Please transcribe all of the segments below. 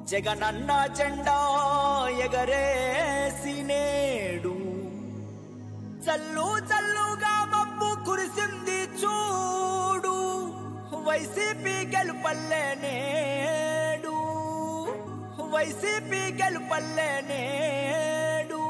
జగనన్న జెండా ఎగరేసి నేడు చల్లు చల్లుగా మబ్బు కురిసింది చూడు వైసీపీ గెలుపల్లే నేడు వైసీపీ గెలుపల్లే నేడు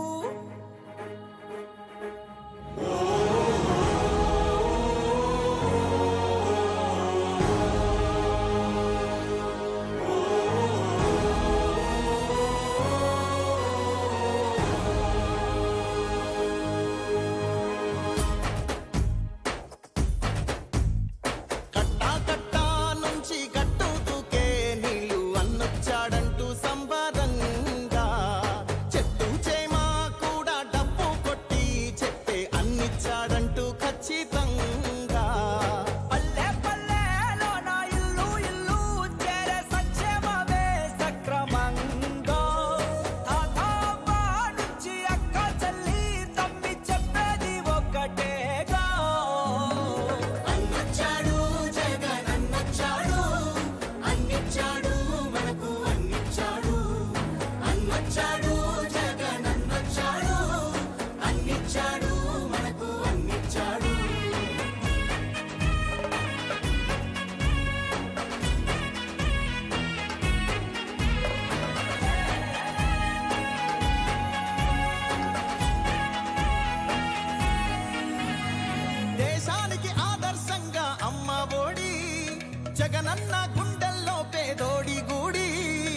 జగనన్న గుండెల్లో పేదోడి గూడి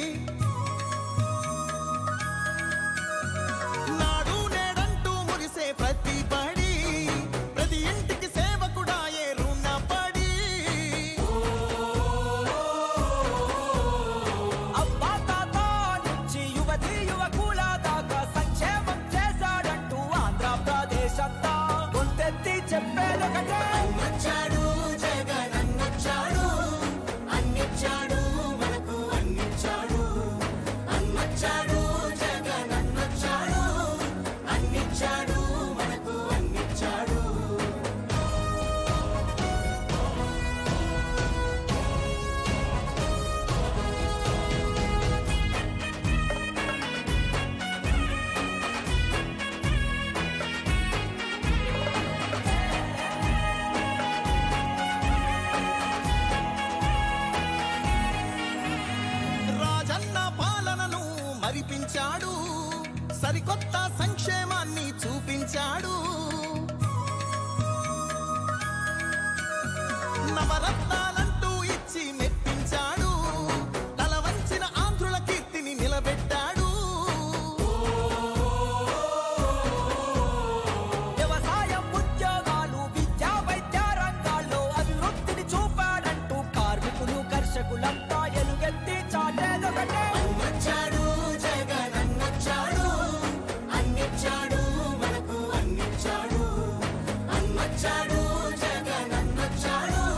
నాడు నేడంటూ మురిసే ప్రతి పడి ప్రతి ఇంటికి సేవకుడా ఏ రుణపడి అబ్బా తాత నుంచి యువతి యువకుల దాకా సంక్షేమం చేశాడంటూ ఆంధ్రప్రదేశ్ అంతా గొంతెత్తి చెప్పేదొకటే వచ్చాడు జగన్ అన్నొచ్చాడు అన్నిచ్చాడు మనకు అన్నిచ్చాడు అన్నొచ్చాడు జగన్ అన్నొచ్చాడు అన్నిచ్చాడు మనకు అన్నిచ్చాడు మరిపించాడు సరికొత్త సంక్షేమాన్ని చూపించాడు నవరత్నాలంటూ ఇచ్చి మెప్పించాడు తల వంచిన ఆంధ్రుల కీర్తిని నిలబెట్టాడు వ్యవసాయం ఉద్యోగాలు విద్యా వైద్య రంగాల్లో అభివృద్ధిని చూపాడంటూ కార్మికులు కర్షకుల